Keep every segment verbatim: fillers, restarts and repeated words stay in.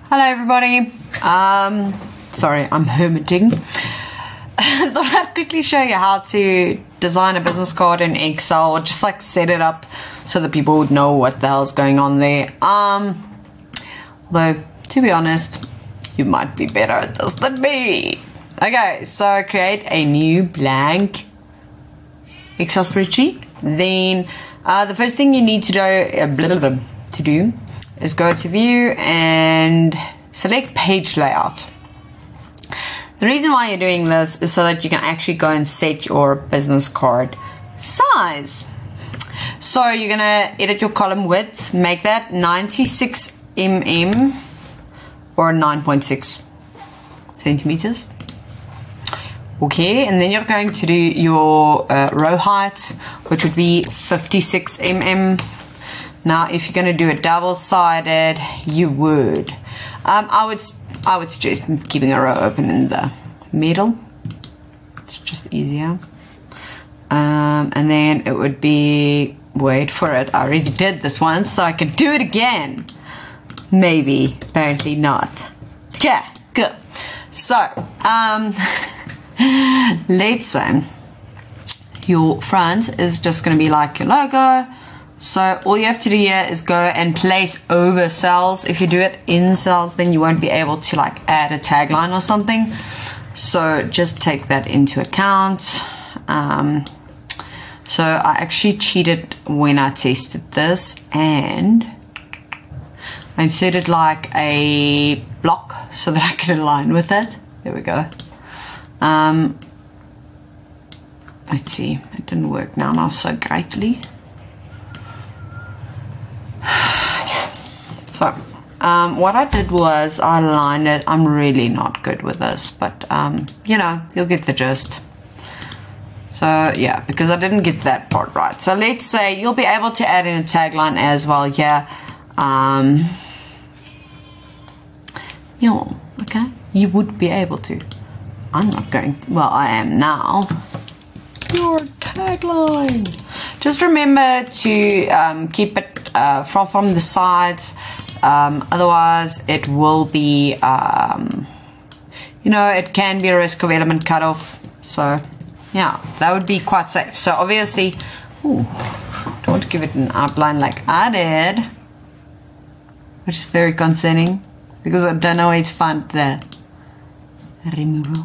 Hello everybody. Um, sorry, I'm hermiting. I thought I'd quickly show you how to design a business card in Excel, or just like set it up so that people would know what the hell's going on there. Um, though, to be honest, you might be better at this than me. Okay, so create a new blank Excel spreadsheet. Then uh, the first thing you need to do, uh, blah, blah, blah, to do is go to view and select page layout. The reason why you're doing this is so that you can actually go and set your business card size. So you're gonna edit your column width, make that ninety-six millimeters or nine point six centimeters. Okay, and then you're going to do your uh, row height, which would be fifty-six millimeters. Now, if you're going to do it double-sided, you would. Um, I would I would suggest keeping a row open in the middle. It's just easier. Um, and then it would be, wait for it, I already did this once, so I can do it again. Maybe, apparently not. Okay, good. So, um, let's say your front is just going to be like your logo. So all you have to do here is go and place over cells. If you do it in cells, then you won't be able to like add a tagline or something. So just take that into account. Um, so I actually cheated when I tested this, and I inserted like a block so that I can align with it. There we go. Um, let's see, it didn't work now, not so greatly. So, um, what I did was I aligned it. I'm really not good with this, but, um, you know, you'll get the gist. So, yeah, because I didn't get that part right. So, let's say you'll be able to add in a tagline as well. Yeah. Um, yeah, okay. You would be able to. I'm not going to. Well, I am now. Your tagline. Just remember to um, keep it uh, from, from the sides. Um, otherwise it will be, um, you know, it can be a risk of element cutoff. So yeah, that would be quite safe. So obviously, ooh, don't want to give it an outline like I did, which is very concerning because I don't know where to find the removal.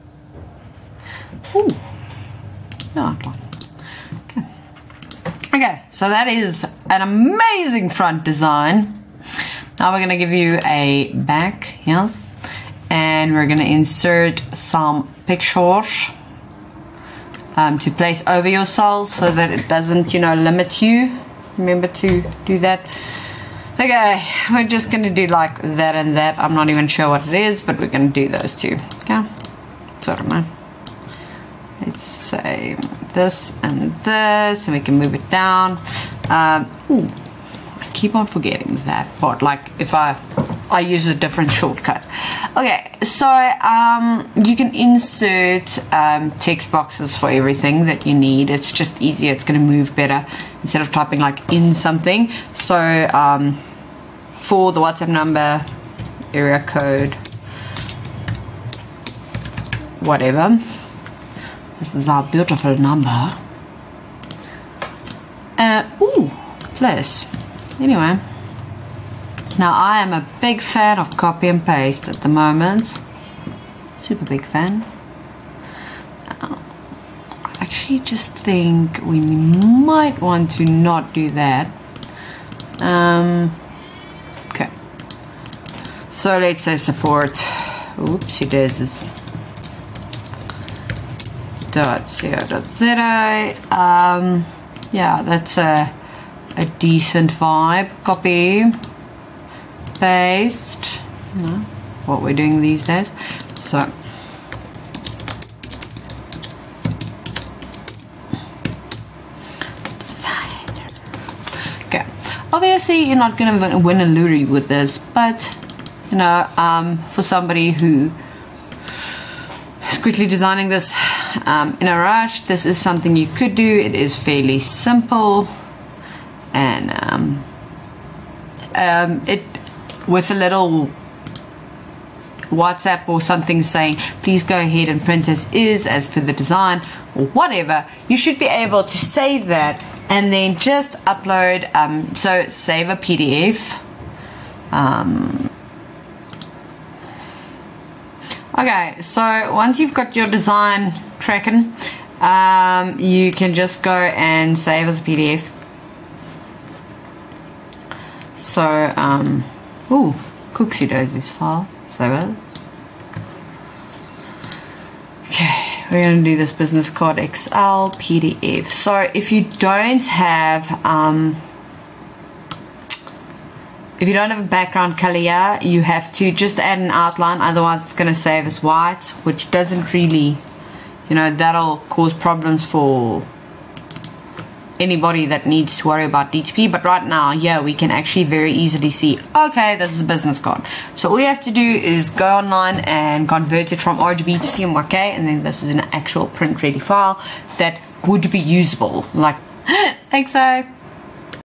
Ooh, no outline. Okay. Okay, so that is an amazing front design. Now we're going to give you a back, yes, and we're going to insert some pictures um, to place over your cells so that it doesn't, you know, limit you. Remember to do that. Okay, we're just going to do like that and that. I'm not even sure what it is, but we're going to do those two. Okay, so I don't know. Let's say this and this, and we can move it down. Um, ooh. Keep on forgetting that part, like if I I use a different shortcut. Okay, so um, you can insert um, text boxes for everything that you need. It's just easier, it's going to move better instead of typing like in something. So um, for the WhatsApp number, area code, whatever, this is our beautiful number. Uh, ooh, plus. Anyway, now I am a big fan of copy and paste at the moment. Super big fan. Uh, I actually just think we might want to not do that. Um, okay. So let's say support. Oopsie daisies. Dot zero dot zero. Um, yeah, that's a. a decent vibe. Copy, paste, you know, what we're doing these days. So okay, obviously you're not going to win a lorry with this, but you know, um, for somebody who is quickly designing this um, in a rush, this is something you could do. It is fairly simple. And um, um, it with a little WhatsApp or something saying please go ahead and print as is as per the design or whatever, you should be able to save that and then just upload. Um, so save a P D F. Um, okay, so once you've got your design cracking, um, you can just go and save as a P D F. So, um, ooh, Cooksy Daisy's file. Save it. Okay, we're going to do this business card X L P D F. So if you don't have, um, if you don't have a background color here, you have to just add an outline, otherwise it's going to save as white, which doesn't really, you know, that'll cause problems for anybody that needs to worry about D T P. But right now, yeah, we can actually very easily see, okay, this is a business card. So all you have to do is go online and convert it from R G B to C M Y K, and then this is an actual print ready file that would be usable. Like, thanks, so.